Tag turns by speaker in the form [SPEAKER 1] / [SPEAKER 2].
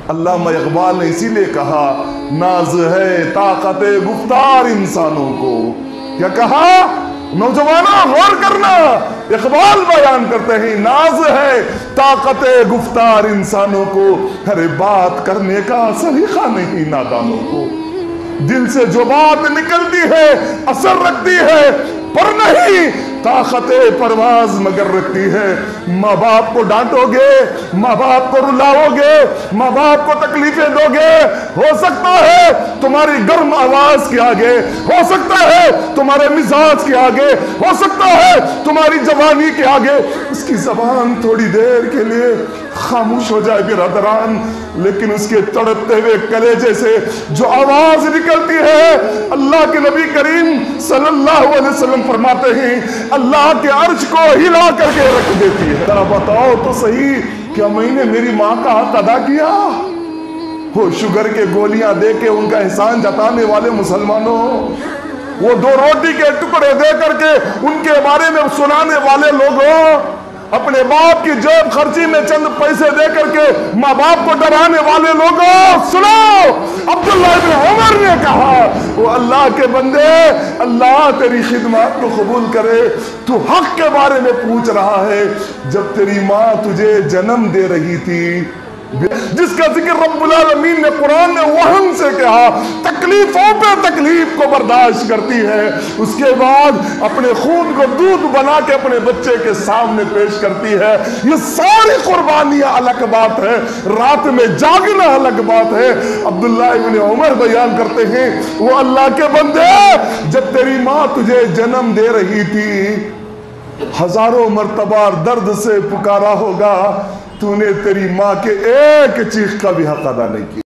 [SPEAKER 1] علامہ اقبال نے اسی لیے کہا ناز ہے طاقت گفتار انسانوں کو. کیا کہا؟ نوجوانوں غور کرنا، اقبال بیان کرتے ہیں ناز ہے طاقت گفتار انسانوں کو، ہر بات کرنے کا سلیقہ نہیں نادانوں کو. دل سے جو بات نکلتی ہے اثر رکھتی ہے، پر نہیں طاقت پرواز مگر رکھتی ہے. ماں باپ کو ڈانٹو گے، ماں باپ کو رلاؤ گے، ماں باپ کو تکلیفیں دو گے، ہو سکتا ہے تمہاری گرم آواز کے آگے، ہو سکتا ہے تمہارے مزاج کے آگے، ہو سکتا ہے تمہاری جوانی کے آگے اس کی زبان تھوڑی دیر کے لیے خاموش ہو جائے برادران، لیکن اس کے تڑپتے ہوئے کلیجے سے جو آواز نکلتی ہے، اللہ کے نبی کریم صلی اللہ علیہ وسلم فرماتے ہیں اللہ کے عرش کو ہلا کر کے رکھ دیتی ہے. ذرا بتاؤ تو صحیح، کیا میں نے میری ماں کا حق ادا کیا؟ وہ شوگر کے گولیاں دے کے ان کا احسان جتانے والے مسلمانوں، وہ 2 روٹی کے ٹکڑے دے کر کے ان کے بارے میں سنانے والے لوگوں، اپنے باپ کی جیب خرچی میں چند پیسے دے کر کے ماں باپ کو ڈرانے والے لوگوں، سنو عبداللہ ابن عمر نے کہا وہ اللہ کے بندے، اللہ تیری خدمات کو قبول کرے، تو حق کے بارے میں پوچھ رہا ہے. جب تیری ماں تجھے جنم دے رہی تھی، جس کا ذکر رب العالمین نے قرآن میں وہن سے کہا، تکلیفوں پہ تکلیف کو برداشت کرتی ہے، اس کے بعد اپنے خون کو دودھ بنا کے اپنے بچے کے سامنے پیش کرتی ہے. یہ ساری قربانیاں الگ بات ہے، رات میں جاگنا الگ بات ہے. عبداللہ ابن عمر بیان کرتے ہیں وہ اللہ کے بندے، جب تیری ماں تجھے جنم دے رہی تھی، ہزاروں مرتبہ درد سے پکارا ہوگا، تو نے تیری ماں کے ایک چیخ کا بھی حق ادا نہیں کیا.